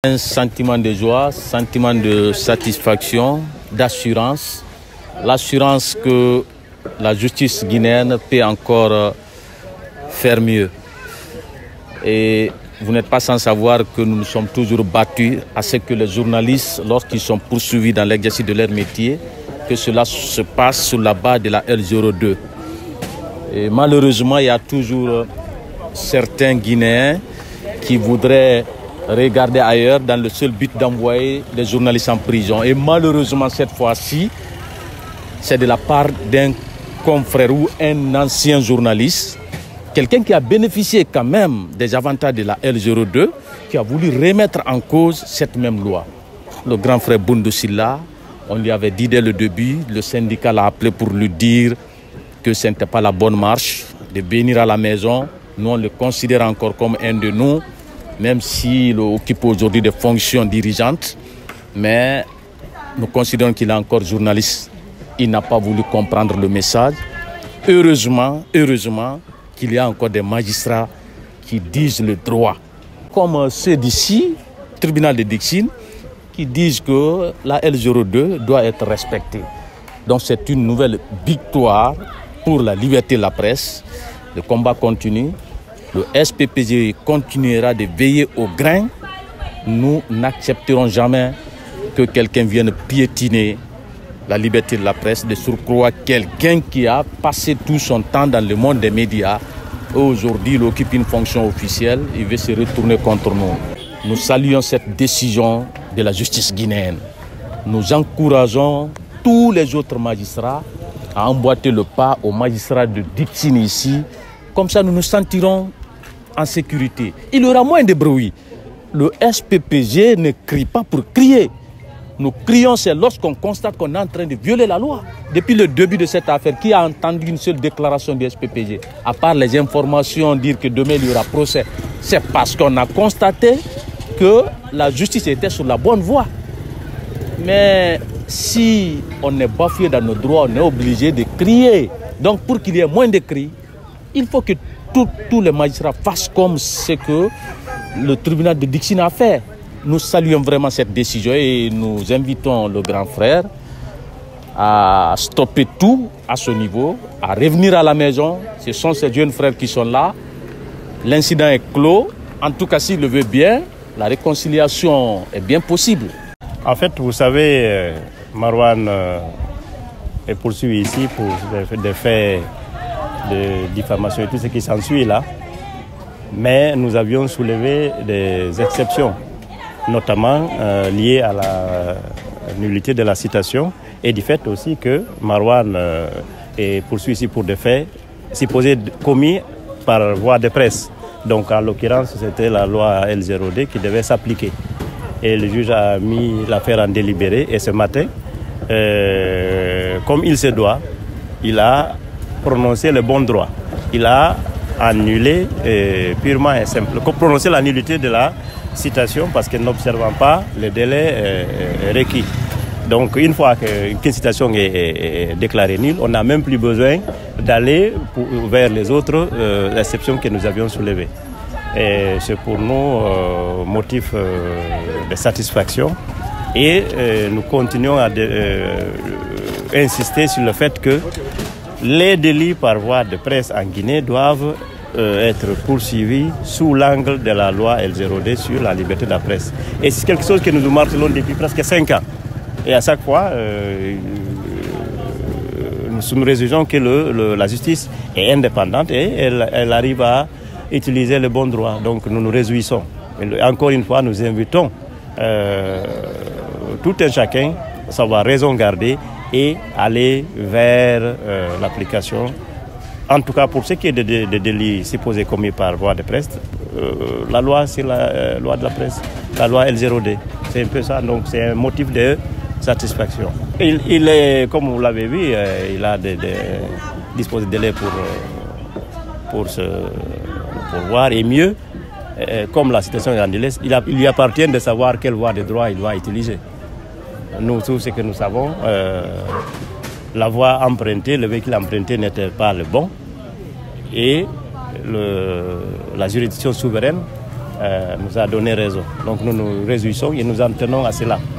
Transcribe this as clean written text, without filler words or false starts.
Un sentiment de joie, sentiment de satisfaction, d'assurance. L'assurance que la justice guinéenne peut encore faire mieux. Et vous n'êtes pas sans savoir que nous nous sommes toujours battus à ce que les journalistes, lorsqu'ils sont poursuivis dans l'exercice de leur métier, que cela se passe sur la base de la L02. Et malheureusement, il y a toujours certains Guinéens qui voudraient regarder ailleurs dans le seul but d'envoyer les journalistes en prison. Et malheureusement, cette fois-ci, c'est de la part d'un confrère ou un ancien journaliste, quelqu'un qui a bénéficié quand même des avantages de la L02, qui a voulu remettre en cause cette même loi. Le grand frère Boundou Silla, on lui avait dit dès le début, le syndicat l'a appelé pour lui dire que ce n'était pas la bonne marche de venir à la maison. Nous, on le considère encore comme un de nous, même s'il occupe aujourd'hui des fonctions dirigeantes. Mais nous considérons qu'il est encore journaliste. Il n'a pas voulu comprendre le message. Heureusement qu'il y a encore des magistrats qui disent le droit. Comme ceux d'ici, tribunal de Dixine, qui disent que la L02 doit être respectée. Donc c'est une nouvelle victoire pour la liberté de la presse. Le combat continue. Le SPPG continuera de veiller au grain. Nous n'accepterons jamais que quelqu'un vienne piétiner la liberté de la presse, de surcroît quelqu'un qui a passé tout son temps dans le monde des médias. Aujourd'hui, il occupe une fonction officielle, il veut se retourner contre nous. Nous saluons cette décision de la justice guinéenne. Nous encourageons tous les autres magistrats à emboîter le pas aux magistrats de Dixine ici. Comme ça, nous nous sentirons en sécurité. Il y aura moins de bruit. Le SPPG ne crie pas pour crier. Nous crions, c'est lorsqu'on constate qu'on est en train de violer la loi. Depuis le début de cette affaire, qui a entendu une seule déclaration du SPPG? À part les informations, dire que demain il y aura procès. C'est parce qu'on a constaté que la justice était sur la bonne voie. Mais si on est bafoué dans nos droits, on est obligé de crier. Donc pour qu'il y ait moins de cris, il faut que tous les magistrats fassent comme ce que le tribunal de Dixine a fait. Nous saluons vraiment cette décision et nous invitons le grand frère à stopper tout à ce niveau, à revenir à la maison. Ce sont ces jeunes frères qui sont là. L'incident est clos. En tout cas, s'il le veut bien, la réconciliation est bien possible. En fait, vous savez, Marouane est poursuivi ici pour des faits de diffamation et tout ce qui s'ensuit là. Mais nous avions soulevé des exceptions, notamment liées à la nullité de la citation et du fait aussi que Marouane est poursuivi ici pour des faits supposés commis par voie de presse. Donc en l'occurrence, c'était la loi L02 qui devait s'appliquer. Et le juge a mis l'affaire en délibéré et ce matin, comme il se doit, il a prononcé le bon droit. Il a annulé purement et simple, prononcé la nullité de la citation parce que n'observant pas le délai requis. Donc une fois qu'une citation est déclarée nulle, on n'a même plus besoin d'aller vers les autres exceptions que nous avions soulevées. Et c'est pour nous motif de satisfaction et nous continuons à insister sur le fait que les délits par voie de presse en Guinée doivent être poursuivis sous l'angle de la loi L02 sur la liberté de la presse. Et c'est quelque chose que nous martelons depuis presque 5 ans. Et à chaque fois, nous nous réjouissons que la justice est indépendante et elle arrive à utiliser le bon droit. Donc nous nous réjouissons. Et encore une fois, nous invitons tout un chacun à savoir raison garder et aller vers l'application. En tout cas, pour ce qui est des délits supposés commis par voie de presse, la loi, c'est la loi de la presse, la loi L02. C'est un peu ça, donc c'est un motif de satisfaction. Il est, comme vous l'avez vu, il a dispose de délais pour voir, et mieux, comme la situation est en délai, il lui appartient de savoir quelle voie de droit il doit utiliser. Nous, tout ce que nous savons, la voie empruntée, le véhicule emprunté n'était pas le bon. Et la juridiction souveraine nous a donné raison. Donc nous nous réjouissons et nous en tenons à cela.